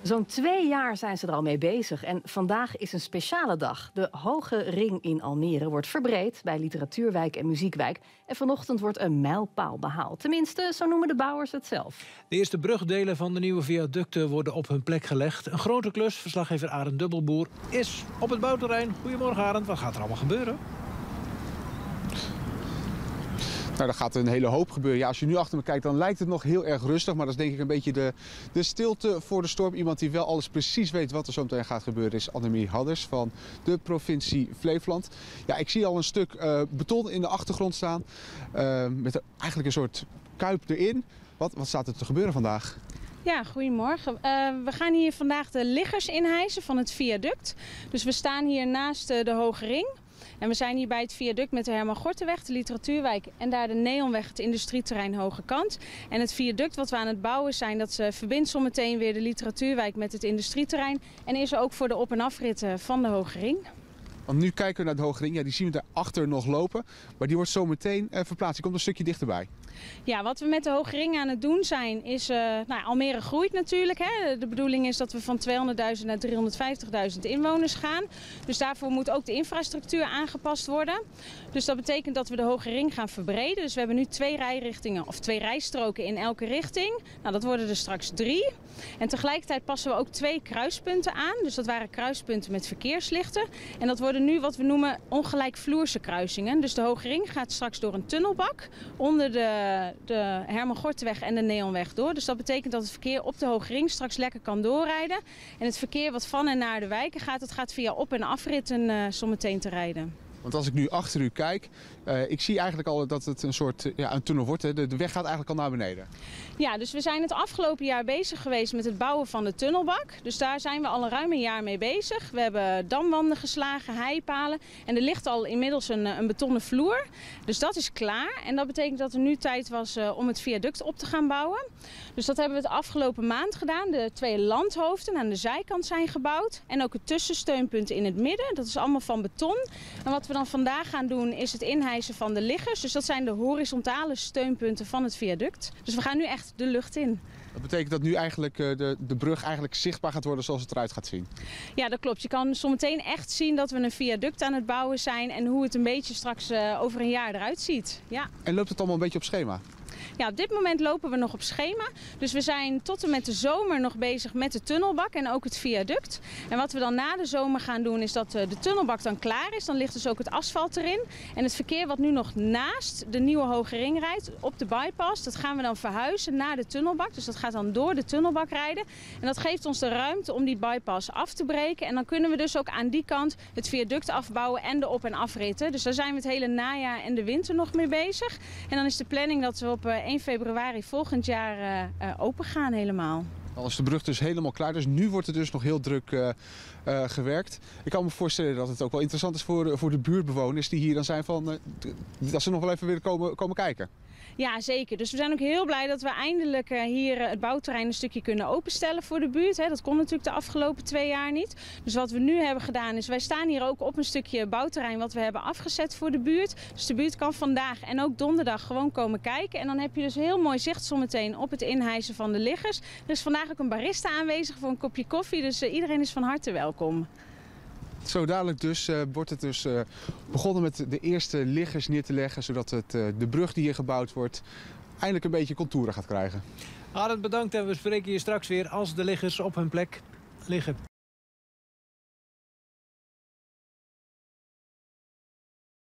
Zo'n 2 jaar zijn ze er al mee bezig en vandaag is een speciale dag. De Hoge Ring in Almere wordt verbreed bij Literatuurwijk en Muziekwijk. En vanochtend wordt een mijlpaal behaald. Tenminste, zo noemen de bouwers het zelf. De eerste brugdelen van de nieuwe viaducten worden op hun plek gelegd. Een grote klus. Verslaggever Arend Dubbelboer is op het bouwterrein. Goedemorgen Arend, wat gaat er allemaal gebeuren? Nou, er gaat een hele hoop gebeuren. Ja, als je nu achter me kijkt, dan lijkt het nog heel erg rustig. Maar dat is denk ik een beetje de stilte voor de storm. Iemand die wel alles precies weet wat er zo meteen gaat gebeuren is Annemie Hadders van de provincie Flevoland. Ja, ik zie al een stuk beton in de achtergrond staan. Met eigenlijk een soort kuip erin. Wat staat er te gebeuren vandaag? Ja, goedemorgen. We gaan hier vandaag de liggers inhijsen van het viaduct. Dus we staan hier naast de Hoge Ring. En we zijn hier bij het viaduct met de Herman Gortenweg, de Literatuurwijk en daar de Neonweg, het industrieterrein Hoge Kant. En het viaduct wat we aan het bouwen zijn, dat verbindt zometeen weer de Literatuurwijk met het industrieterrein. En is er ook voor de op- en afritten van de Hoge Ring. Want nu kijken we naar de Hoge Ring. Ja, die zien we daarachter nog lopen. Maar die wordt zo meteen verplaatst. Die komt een stukje dichterbij. Ja, wat we met de Hoge Ring aan het doen zijn is... Almere groeit natuurlijk. Hè. De bedoeling is dat we van 200.000 naar 350.000 inwoners gaan. Dus daarvoor moet ook de infrastructuur aangepast worden. Dus dat betekent dat we de Hoge Ring gaan verbreden. Dus we hebben nu 2 rijrichtingen of 2 rijstroken in elke richting. Nou, dat worden er straks 3. En tegelijkertijd passen we ook 2 kruispunten aan. Dus dat waren kruispunten met verkeerslichten. En dat worden nu wat we noemen ongelijkvloerse kruisingen. Dus de Hoge Ring gaat straks door een tunnelbak onder de Herman Gortenweg en de Neonweg door. Dus dat betekent dat het verkeer op de Hoge Ring straks lekker kan doorrijden. En het verkeer wat van en naar de wijken gaat, dat gaat via op- en afritten zometeen te rijden. Want als ik nu achter u kijk, ik zie eigenlijk al dat het een soort een tunnel wordt. Hè. De weg gaat eigenlijk al naar beneden. Ja, dus we zijn het afgelopen jaar bezig geweest met het bouwen van de tunnelbak. Dus daar zijn we al ruim een jaar mee bezig. We hebben damwanden geslagen, heipalen. En er ligt al inmiddels een betonnen vloer. Dus dat is klaar. En dat betekent dat er nu tijd was om het viaduct op te gaan bouwen. Dus dat hebben we het afgelopen maand gedaan. De 2 landhoofden aan de zijkant zijn gebouwd. En ook het tussensteunpunt in het midden. Dat is allemaal van beton. En wat we dan vandaag gaan doen is het inhijsen van de liggers. Dus dat zijn de horizontale steunpunten van het viaduct. Dus we gaan nu echt de lucht in. Dat betekent dat nu eigenlijk de brug eigenlijk zichtbaar gaat worden zoals het eruit gaat zien. Ja, dat klopt. Je kan zometeen echt zien dat we een viaduct aan het bouwen zijn en hoe het een beetje straks over een jaar eruit ziet. Ja. En loopt het allemaal een beetje op schema? Ja, op dit moment lopen we nog op schema. Dus we zijn tot en met de zomer nog bezig met de tunnelbak en ook het viaduct. En wat we dan na de zomer gaan doen is dat de tunnelbak dan klaar is. Dan ligt dus ook het asfalt erin. En het verkeer wat nu nog naast de nieuwe Hoge Ring rijdt op de bypass, dat gaan we dan verhuizen naar de tunnelbak. Dus dat gaat dan door de tunnelbak rijden. En dat geeft ons de ruimte om die bypass af te breken. En dan kunnen we dus ook aan die kant het viaduct afbouwen en de op- en afritten. Dus daar zijn we het hele najaar en de winter nog mee bezig. En dan is de planning dat we op 1 februari volgend jaar open gaan helemaal. Dan is de brug dus helemaal klaar. Dus nu wordt er dus nog heel druk gewerkt. Ik kan me voorstellen dat het ook wel interessant is voor de buurtbewoners die hier dan zijn van dat ze nog wel even willen komen kijken. Ja, zeker. Dus we zijn ook heel blij dat we eindelijk hier het bouwterrein een stukje kunnen openstellen voor de buurt. Dat kon natuurlijk de afgelopen 2 jaar niet. Dus wat we nu hebben gedaan is, wij staan hier ook op een stukje bouwterrein wat we hebben afgezet voor de buurt. Dus de buurt kan vandaag en ook donderdag gewoon komen kijken. En dan heb je dus heel mooi zicht zometeen op het inhijsen van de liggers. Er is vandaag ook een barista aanwezig voor een kopje koffie. Dus iedereen is van harte welkom. Zo dadelijk dus wordt het dus begonnen met de eerste liggers neer te leggen, zodat de brug die hier gebouwd wordt eindelijk een beetje contouren gaat krijgen. Arend, bedankt en we spreken je straks weer als de liggers op hun plek liggen.